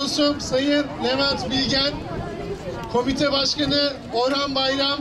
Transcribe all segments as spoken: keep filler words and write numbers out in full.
olsun Sayın Levent Bilgen, Komite Başkanı Orhan Bayram,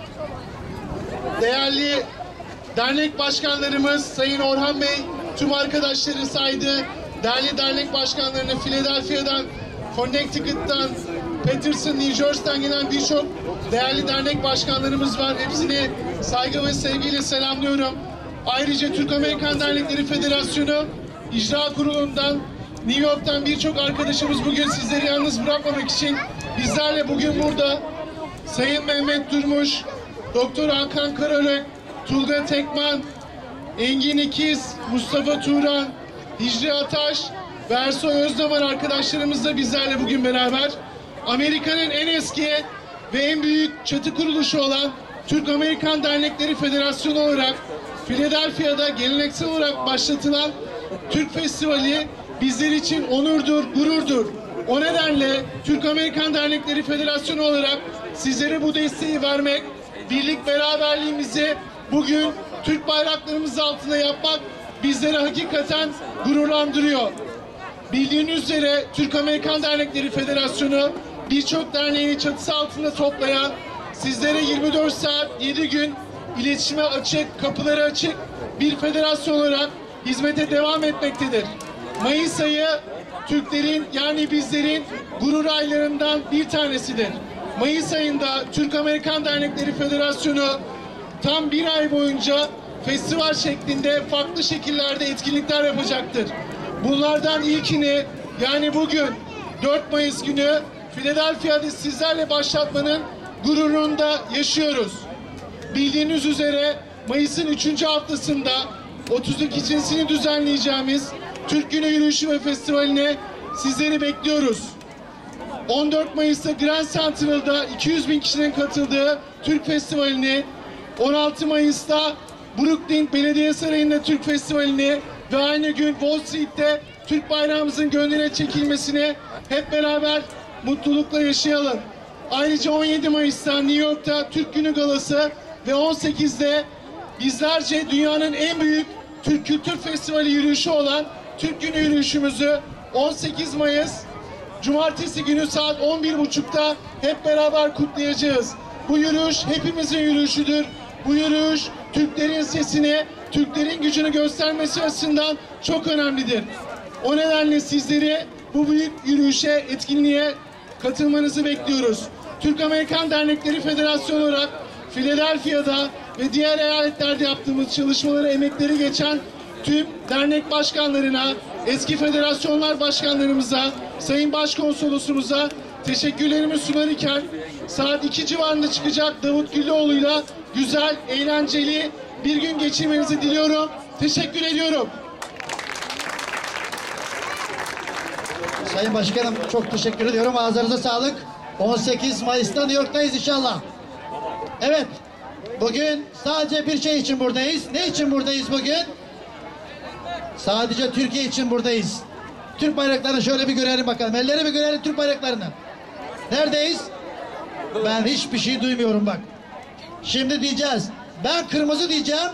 değerli dernek başkanlarımız Sayın Orhan Bey, tüm arkadaşları saydı. Değerli dernek başkanlarını Philadelphia'dan, Connecticut'tan, Patterson, New Jersey'den gelen birçok değerli dernek başkanlarımız var. Hepsini saygı ve sevgiyle selamlıyorum. Ayrıca Türk-Amerikan Dernekleri Federasyonu İcra Kurulu'ndan, New York'tan birçok arkadaşımız bugün sizleri yalnız bırakmamak için bizlerle bugün burada. Sayın Mehmet Durmuş, Doktor Hakan Karalök, Tulga Tekman, Engin İkiz, Mustafa Turan, Hicri Ataş ve Ersoy Özdamar arkadaşlarımız da bizlerle bugün beraber. Amerika'nın en eski ve en büyük çatı kuruluşu olan Türk-Amerikan Dernekleri Federasyonu olarak Philadelphia'da geleneksel olarak başlatılan Türk Festivali bizler için onurdur, gururdur. O nedenle Türk-Amerikan Dernekleri Federasyonu olarak sizlere bu desteği vermek, birlik beraberliğimizi bugün Türk bayraklarımız altında yapmak bizleri hakikaten gururlandırıyor. Bildiğiniz üzere Türk-Amerikan Dernekleri Federasyonu birçok derneğini çatısı altında toplayan, sizlere yirmi dört saat yedi gün iletişime açık, kapıları açık bir federasyon olarak hizmete devam etmektedir. Mayıs ayı Türklerin, yani bizlerin gurur aylarından bir tanesidir. Mayıs ayında Türk-Amerikan Dernekleri Federasyonu tam bir ay boyunca festival şeklinde farklı şekillerde etkinlikler yapacaktır. Bunlardan ilkini, yani bugün dört Mayıs günü Philadelphia'da sizlerle başlatmanın gururunu da yaşıyoruz. Bildiğiniz üzere Mayıs'ın üçüncü haftasında otuz ikincisini düzenleyeceğimiz Türk Günü Yürüyüşü ve Festivali'ne sizleri bekliyoruz. on dört Mayıs'ta Grand Central'da iki yüz bin kişinin katıldığı Türk Festivali'ni, on altı Mayıs'ta Brooklyn Belediye Sarayı'nda Türk Festivali'ni ve aynı gün Wall Street'te Türk bayrağımızın gönlüne çekilmesini hep beraber mutlulukla yaşayalım. Ayrıca on yedi Mayıs'ta New York'ta Türk Günü Galası ve on sekizde bizlerce dünyanın en büyük Türk Kültür Festivali yürüyüşü olan Türk Günü yürüyüşümüzü on sekiz Mayıs Cumartesi günü saat on bir buçukta hep beraber kutlayacağız. Bu yürüyüş hepimizin yürüyüşüdür. Bu yürüyüş Türklerin sesini, Türklerin gücünü göstermesi açısından çok önemlidir. O nedenle sizleri bu büyük yürüyüşe, etkinliğe katılmanızı bekliyoruz. Türk-Amerikan Dernekleri Federasyonu olarak Philadelphia'da ve diğer eyaletlerde yaptığımız çalışmaları, emekleri geçen tüm dernek başkanlarına, eski federasyonlar başkanlarımıza, Sayın Başkonsolosumuza teşekkürlerimi sunarken saat iki civarında çıkacak Davut Güllüoğlu'yla güzel, eğlenceli bir gün geçirmenizi diliyorum. Teşekkür ediyorum. Sayın Başkanım çok teşekkür ediyorum. Ağzınıza sağlık. on sekiz Mayıs'ta New York'tayız inşallah. Evet. Bugün sadece bir şey için buradayız. Ne için buradayız bugün? Sadece Türkiye için buradayız. Türk bayraklarını şöyle bir görelim bakalım. Elleri bir görelim Türk bayraklarını. Neredeyiz? Ben hiçbir şey duymuyorum bak. Şimdi diyeceğiz. Ben kırmızı diyeceğim.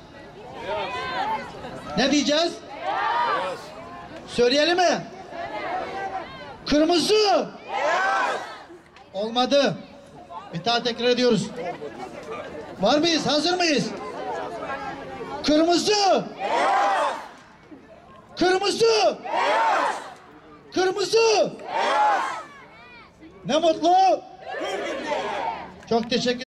Ne diyeceğiz? Söyleyelim mi? Kırmızı. Olmadı. Bir daha tekrar ediyoruz. Var mıyız? Hazır mıyız? Kırmızı. Kırmızı. Kırmızı. Ne mutlu. Çok teşekkür